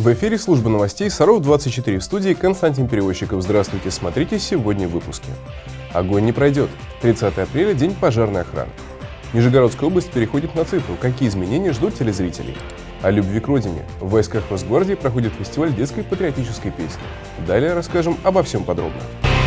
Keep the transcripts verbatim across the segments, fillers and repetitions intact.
В эфире служба новостей Саров двадцать четыре, в студии Константин Перевозчиков. Здравствуйте, смотрите сегодня в выпуске. Огонь не пройдет. тридцатое апреля – день пожарной охраны. Нижегородская область переходит на цифру. Какие изменения ждут телезрителей? О любви к родине. В войсках Росгвардии проходит фестиваль детской патриотической песни. Далее расскажем обо всем подробно.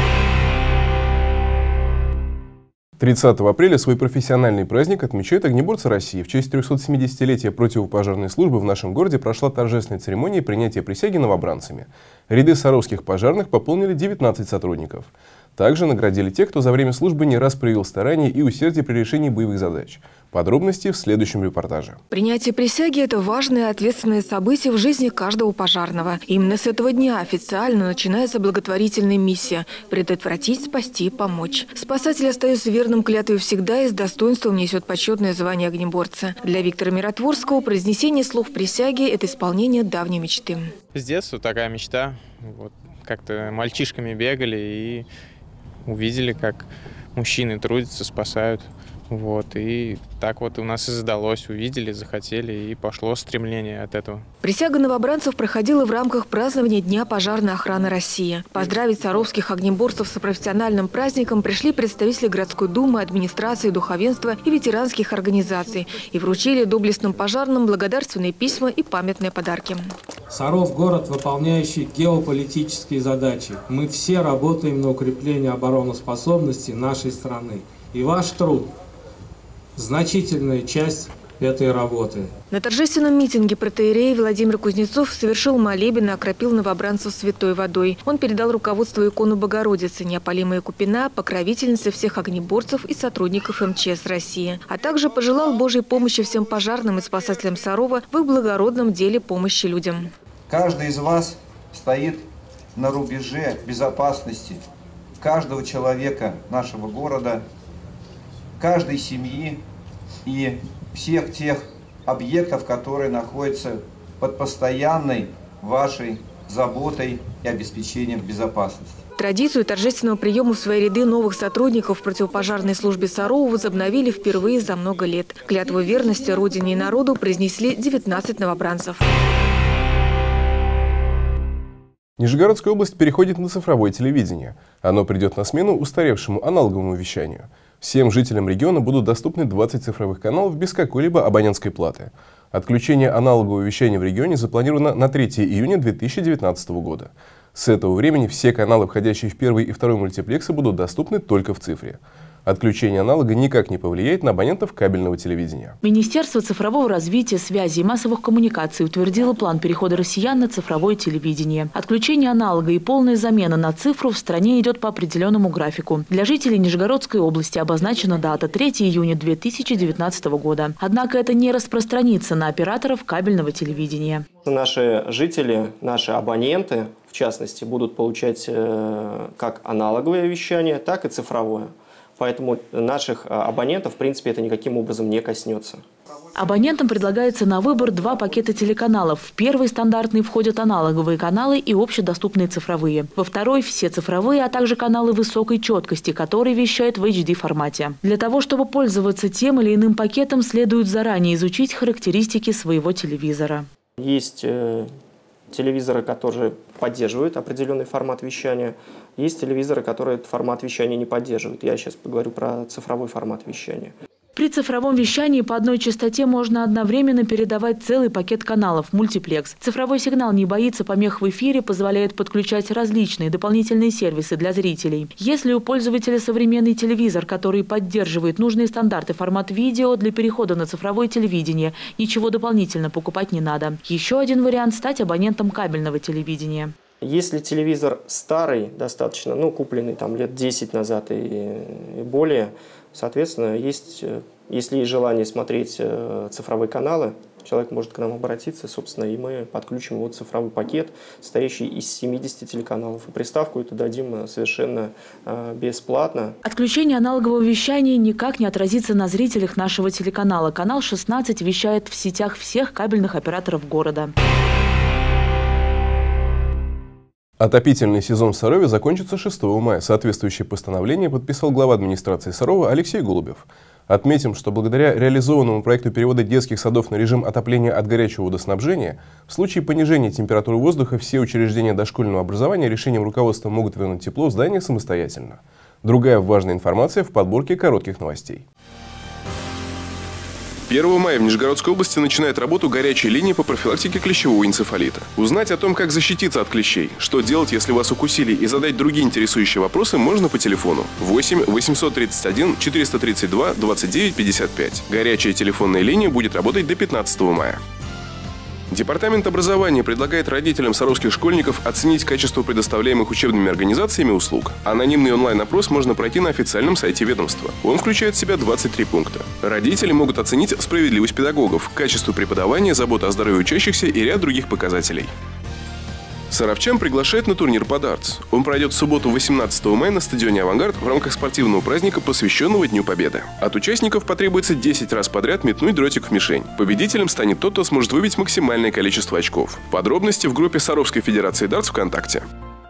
тридцатого апреля свой профессиональный праздник отмечают огнеборцы России. В честь трехсотсемидесятилетия противопожарной службы в нашем городе прошла торжественная церемония принятия присяги новобранцами. Ряды саровских пожарных пополнили девятнадцать сотрудников. Также наградили тех, кто за время службы не раз проявил старание и усердие при решении боевых задач. Подробности в следующем репортаже. Принятие присяги – это важное и ответственное событие в жизни каждого пожарного. Именно с этого дня официально начинается благотворительная миссия – предотвратить, спасти, помочь. Спасатель остается верным клятве всегда и с достоинством несет почетное звание огнеборца. Для Виктора Миротворского произнесение слов присяги – это исполнение давней мечты. С детства такая мечта. Вот, как-то мальчишками бегали и увидели, как мужчины трудятся, спасают. Вот, и так вот у нас и задалось, увидели, захотели, и пошло стремление от этого. Присяга новобранцев проходила в рамках празднования Дня пожарной охраны России. Поздравить саровских огнеборцев с профессиональным праздником пришли представители городской думы, администрации, духовенства и ветеранских организаций и вручили доблестным пожарным благодарственные письма и памятные подарки. Саров – город, выполняющий геополитические задачи. Мы все работаем на укрепление обороноспособности нашей страны. И ваш труд – значительная часть этой работы. На торжественном митинге протоиерей Владимир Кузнецов совершил молебен и окропил новобранцев святой водой. Он передал руководству икону Богородицы, неопалимая Купина, покровительнице всех огнеборцев и сотрудников эм че эс России. А также пожелал Божьей помощи всем пожарным и спасателям Сарова в их благородном деле помощи людям. Каждый из вас стоит на рубеже безопасности каждого человека нашего города, каждой семьи и всех тех объектов, которые находятся под постоянной вашей заботой и обеспечением безопасности. Традицию торжественного приема в свои ряды новых сотрудников в противопожарной службе Сарова возобновили впервые за много лет. Клятву верности Родине и народу произнесли девятнадцать новобранцев. Нижегородская область переходит на цифровое телевидение. Оно придет на смену устаревшему аналоговому вещанию. Всем жителям региона будут доступны двадцать цифровых каналов без какой-либо абонентской платы. Отключение аналогового вещания в регионе запланировано на третье июня две тысячи девятнадцатого года. С этого времени все каналы, входящие в первый и второй мультиплексы, будут доступны только в цифре. Отключение аналога никак не повлияет на абонентов кабельного телевидения. Министерство цифрового развития, связи и массовых коммуникаций утвердило план перехода россиян на цифровое телевидение. Отключение аналога и полная замена на цифру в стране идет по определенному графику. Для жителей Нижегородской области обозначена дата третье июня две тысячи девятнадцатого года. Однако это не распространится на операторов кабельного телевидения. Наши жители, наши абоненты, в частности, будут получать э, как аналоговое вещание, так и цифровое. Поэтому наших абонентов, в принципе, это никаким образом не коснется. Абонентам предлагается на выбор два пакета телеканалов. В первый стандартный входят аналоговые каналы и общедоступные цифровые. Во второй – все цифровые, а также каналы высокой четкости, которые вещают в эйч ди формате. Для того, чтобы пользоваться тем или иным пакетом, следует заранее изучить характеристики своего телевизора. Есть э, телевизоры, которые поддерживают определенный формат вещания. Есть телевизоры, которые этот формат вещания не поддерживают. Я сейчас поговорю про цифровой формат вещания. При цифровом вещании по одной частоте можно одновременно передавать целый пакет каналов – мультиплекс. Цифровой сигнал не боится помех в эфире, позволяет подключать различные дополнительные сервисы для зрителей. Если у пользователя современный телевизор, который поддерживает нужные стандарты формат видео, для перехода на цифровое телевидение ничего дополнительно покупать не надо. Еще один вариант – стать абонентом кабельного телевидения. Если телевизор старый, достаточно, ну, купленный там лет десять назад и, и более, соответственно, есть, если есть желание смотреть цифровые каналы, человек может к нам обратиться, собственно, и мы подключим его цифровой пакет, состоящий из семидесяти телеканалов. И приставку эту дадим совершенно э, бесплатно. Отключение аналогового вещания никак не отразится на зрителях нашего телеканала. Канал шестнадцать вещает в сетях всех кабельных операторов города. Отопительный сезон в Сарове закончится шестого мая. Соответствующее постановление подписал глава администрации Сарова Алексей Голубев. Отметим, что благодаря реализованному проекту перевода детских садов на режим отопления от горячего водоснабжения, в случае понижения температуры воздуха все учреждения дошкольного образования решением руководства могут вернуть тепло в здание самостоятельно. Другая важная информация в подборке коротких новостей. первого мая в Нижегородской области начинает работу горячая линия по профилактике клещевого энцефалита. Узнать о том, как защититься от клещей, что делать, если вас укусили, и задать другие интересующие вопросы можно по телефону восемь восемьсот тридцать один четыреста тридцать два двадцать девять пятьдесят пять. Горячая телефонная линия будет работать до пятнадцатого мая. Департамент образования предлагает родителям саровских школьников оценить качество предоставляемых учебными организациями услуг. Анонимный онлайн-опрос можно пройти на официальном сайте ведомства. Он включает в себя двадцать три пункта. Родители могут оценить справедливость педагогов, качество преподавания, заботу о здоровье учащихся и ряд других показателей. Саровчан приглашает на турнир по дартс. Он пройдет в субботу восемнадцатого мая на стадионе «Авангард» в рамках спортивного праздника, посвященного Дню Победы. От участников потребуется десять раз подряд метнуть дротик в мишень. Победителем станет тот, кто сможет выбить максимальное количество очков. Подробности в группе Саровской Федерации дартс ВКонтакте.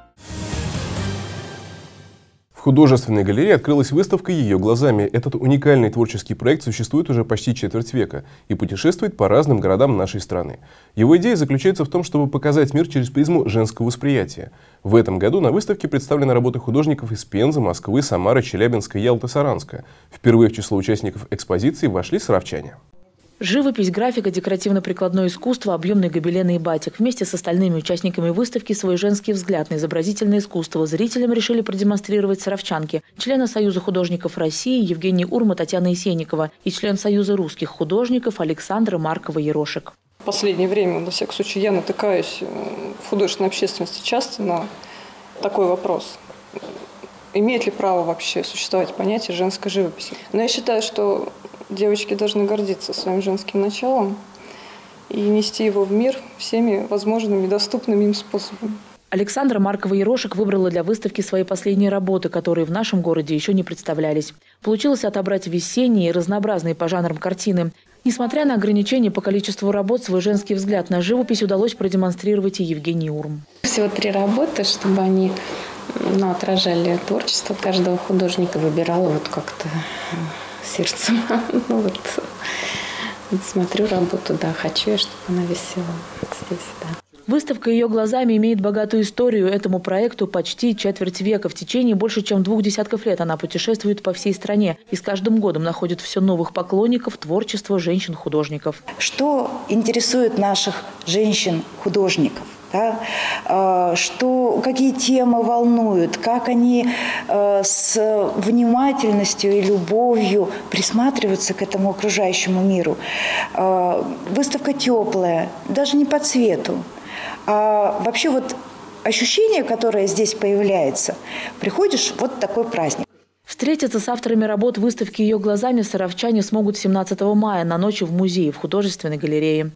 В художественной галерее открылась выставка «Ее глазами». Этот уникальный творческий проект существует уже почти четверть века и путешествует по разным городам нашей страны. Его идея заключается в том, чтобы показать мир через призму женского восприятия. В этом году на выставке представлены работы художников из Пензы, Москвы, Самары, Челябинска, Ялты, Саранска. Впервые в число участников экспозиции вошли саровчане. Живопись, графика, декоративно-прикладное искусство, объемные гобелены и батик. Вместе с остальными участниками выставки свой женский взгляд на изобразительное искусство зрителям решили продемонстрировать саровчанки. Члены Союза художников России Евгений Урма, Татьяна Есенникова и член Союза русских художников Александра Маркова-Ерошек. В последнее время, на всякий случай, я натыкаюсь в художественной общественности часто на такой вопрос. Имеет ли право вообще существовать понятие женской живописи? Но я считаю, что девочки должны гордиться своим женским началом и нести его в мир всеми возможными и доступными им способами. Александра Маркова-Ерошек выбрала для выставки свои последние работы, которые в нашем городе еще не представлялись. Получилось отобрать весенние и разнообразные по жанрам картины. Несмотря на ограничения по количеству работ, свой женский взгляд на живопись удалось продемонстрировать и Евгении Урм. Всего три работы, чтобы они ну, отражали творчество каждого художника, выбирала вот как-то сердцем. Ну вот, смотрю работу, да, хочу я, чтобы она висела здесь, да. Выставка «Ее глазами» имеет богатую историю. Этому проекту почти четверть века. В течение больше чем двух десятков лет она путешествует по всей стране и с каждым годом находит все новых поклонников творчества женщин-художников. Что интересует наших женщин-художников? Да? Что, какие темы волнуют, как они с внимательностью и любовью присматриваются к этому окружающему миру. Выставка теплая, даже не по цвету. А вообще вот ощущение, которое здесь появляется, приходишь, вот такой праздник. Встретиться с авторами работ выставки «Ее глазами» саровчане смогут семнадцатого мая на ночь в музее в художественной галерее.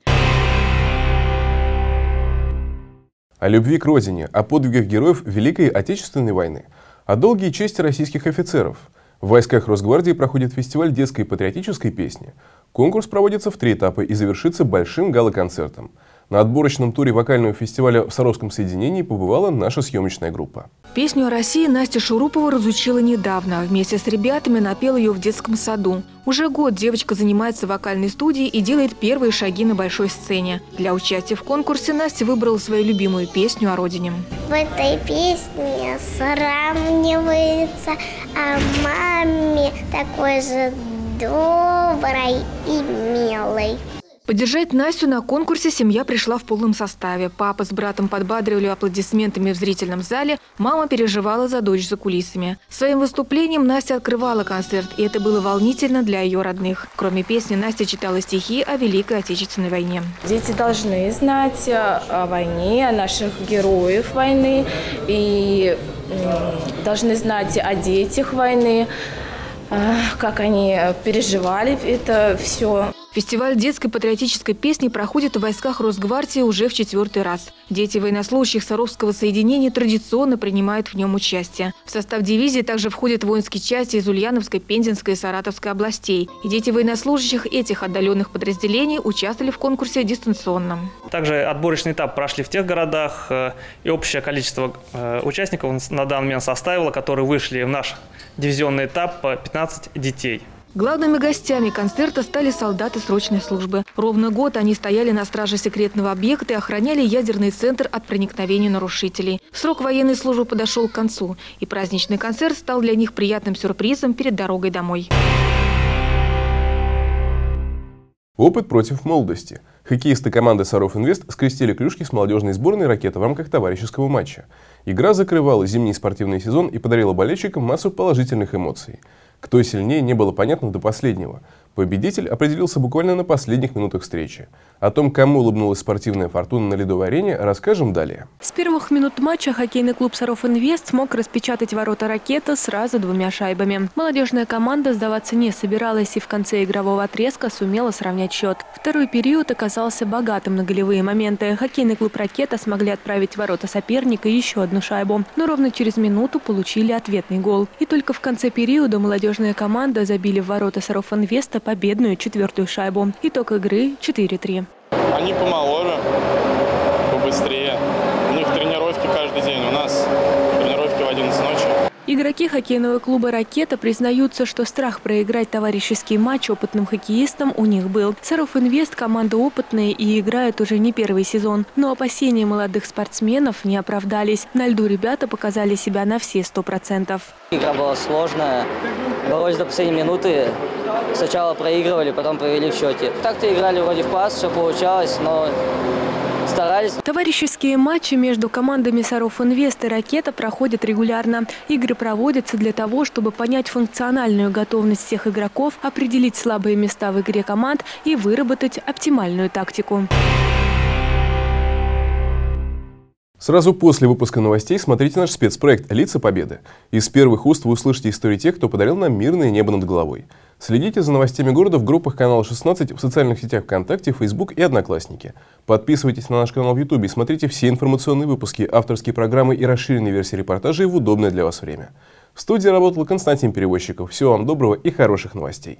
О любви к родине, о подвигах героев Великой Отечественной войны, о долге и чести российских офицеров. В войсках Росгвардии проходит фестиваль детской патриотической песни. Конкурс проводится в три этапа и завершится большим гала-концертом. На отборочном туре вокального фестиваля в Саровском соединении побывала наша съемочная группа. Песню о России Настя Шурупова разучила недавно. Вместе с ребятами напела ее в детском саду. Уже год девочка занимается в вокальной студии и делает первые шаги на большой сцене. Для участия в конкурсе Настя выбрала свою любимую песню о родине. В этой песне сравнивается о маме такой же доброй и милой. Поддержать Настю на конкурсе семья пришла в полном составе. Папа с братом подбадривали аплодисментами в зрительном зале, мама переживала за дочь за кулисами. Своим выступлением Настя открывала концерт, и это было волнительно для ее родных. Кроме песни, Настя читала стихи о Великой Отечественной войне. Дети должны знать о войне, о наших героях войны, и должны знать о детях войны, как они переживали это все. Фестиваль детской патриотической песни проходит в войсках Росгвардии уже в четвертый раз. Дети военнослужащих Саровского соединения традиционно принимают в нем участие. В состав дивизии также входят воинские части из Ульяновской, Пензенской и Саратовской областей. И дети военнослужащих этих отдаленных подразделений участвовали в конкурсе дистанционно. Также отборочный этап прошли в тех городах, и общее количество участников на данный момент составило, которые вышли в наш дивизионный этап, пятнадцать детей. Главными гостями концерта стали солдаты срочной службы. Ровно год они стояли на страже секретного объекта и охраняли ядерный центр от проникновения нарушителей. Срок военной службы подошел к концу, и праздничный концерт стал для них приятным сюрпризом перед дорогой домой. Опыт против молодости. Хоккеисты команды «Саров-Инвест» скрестили клюшки с молодежной сборной «Ракета» в рамках товарищеского матча. Игра закрывала зимний спортивный сезон и подарила болельщикам массу положительных эмоций. Кто сильнее, не было понятно до последнего. Победитель определился буквально на последних минутах встречи. О том, кому улыбнулась спортивная фортуна на ледовой арене, расскажем далее. С первых минут матча хоккейный клуб «Саров-Инвест» смог распечатать ворота «Ракета» сразу двумя шайбами. Молодежная команда сдаваться не собиралась и в конце игрового отрезка сумела сравнять счет. Второй период оказался богатым на голевые моменты. Хоккейный клуб «Ракета» смогли отправить в ворота соперника еще одну шайбу, но ровно через минуту получили ответный гол. И только в конце периода молодежная команда забили в ворота «Саров-Инвеста» победную четвертую шайбу. Итог игры четыре три. Они помоложе, побыстрее. У них тренировки каждый день, у нас тренировки в одиннадцать ночи. Игроки хоккейного клуба «Ракета» признаются, что страх проиграть товарищеский матч опытным хоккеистам у них был. «Саров-Инвест» – команда опытная и играет уже не первый сезон. Но опасения молодых спортсменов не оправдались. На льду ребята показали себя на все сто процентов. Игра была сложная. Боролись до последней минуты. Сначала проигрывали, потом провели в счете. Так-то играли вроде в класс, все получалось, но старались. Товарищеские матчи между командами «Саров-Инвест» и «Ракета» проходят регулярно. Игры проводятся для того, чтобы понять функциональную готовность всех игроков, определить слабые места в игре команд и выработать оптимальную тактику. Сразу после выпуска новостей смотрите наш спецпроект «Лица Победы». Из первых уст вы услышите истории тех, кто подарил нам мирное небо над головой. Следите за новостями города в группах канала шестнадцать, в социальных сетях ВКонтакте, Фейсбук и Одноклассники. Подписывайтесь на наш канал в Ютубе и смотрите все информационные выпуски, авторские программы и расширенные версии репортажей в удобное для вас время. В студии работал Константин Перевозчиков. Всего вам доброго и хороших новостей.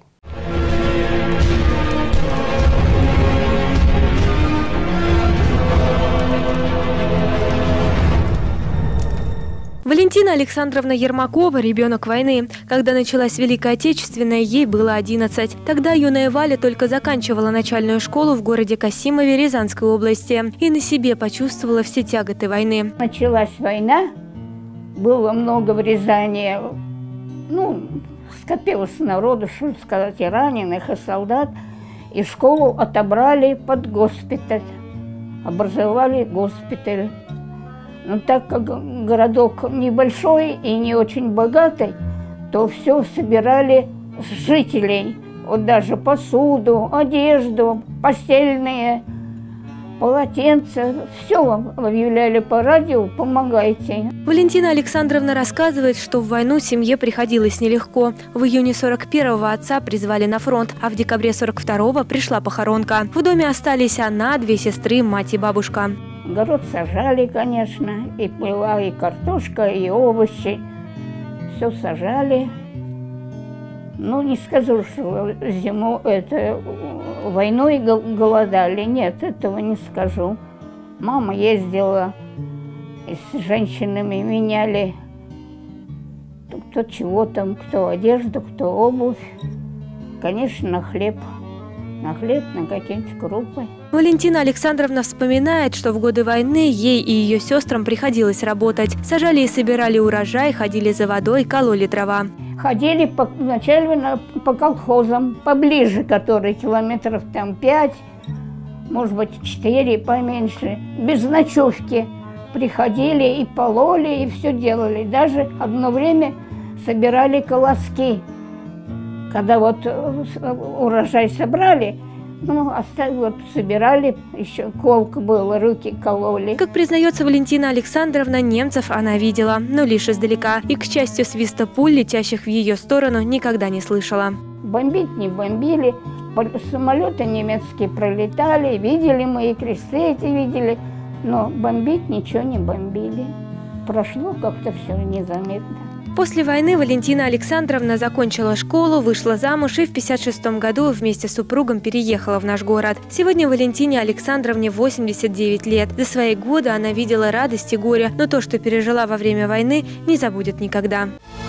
Валентина Александровна Ермакова – ребенок войны. Когда началась Великая Отечественная, ей было одиннадцать. Тогда юная Валя только заканчивала начальную школу в городе Касимове Рязанской области и на себе почувствовала все тяготы войны. Началась война, было много в Рязани, ну, скопилось народу, что сказать, и раненых, и солдат. И школу отобрали под госпиталь, образовали госпиталь. Но так как городок небольшой и не очень богатый, то все собирали с жителей. Вот даже посуду, одежду, постельные, полотенца. Все объявляли по радио, помогайте. Валентина Александровна рассказывает, что в войну семье приходилось нелегко. В июне сорок первого отца призвали на фронт, а в декабре сорок второго пришла похоронка. В доме остались она, две сестры, мать и бабушка. Огород сажали, конечно, и была и картошка, и овощи. Все сажали. Ну, не скажу, что зиму это войной голодали. Нет, этого не скажу. Мама ездила, и с женщинами меняли. Кто чего там, кто одежду, кто обувь. Конечно, на хлеб. На хлеб, на какие-нибудь крупы. Валентина Александровна вспоминает, что в годы войны ей и ее сестрам приходилось работать. Сажали и собирали урожай, ходили за водой, кололи дрова. Ходили по, вначале по колхозам, поближе, которые километров там пять, может быть, четыре, поменьше, без ночевки. Приходили и пололи, и все делали. Даже одно время собирали колоски. Когда вот урожай собрали, ну, оставили, вот, собирали, еще колка была, руки кололи. Как признается Валентина Александровна, немцев она видела, но лишь издалека. И, к счастью, свиста пуль, летящих в ее сторону, никогда не слышала. Бомбить не бомбили, самолеты немецкие пролетали, видели мы, и кресты эти видели, но бомбить ничего не бомбили. Прошло как-то все незаметно. После войны Валентина Александровна закончила школу, вышла замуж и в пятьдесят шестом году вместе с супругом переехала в наш город. Сегодня Валентине Александровне восемьдесят девять лет. За свои годы она видела радость и горе, но то, что пережила во время войны, не забудет никогда.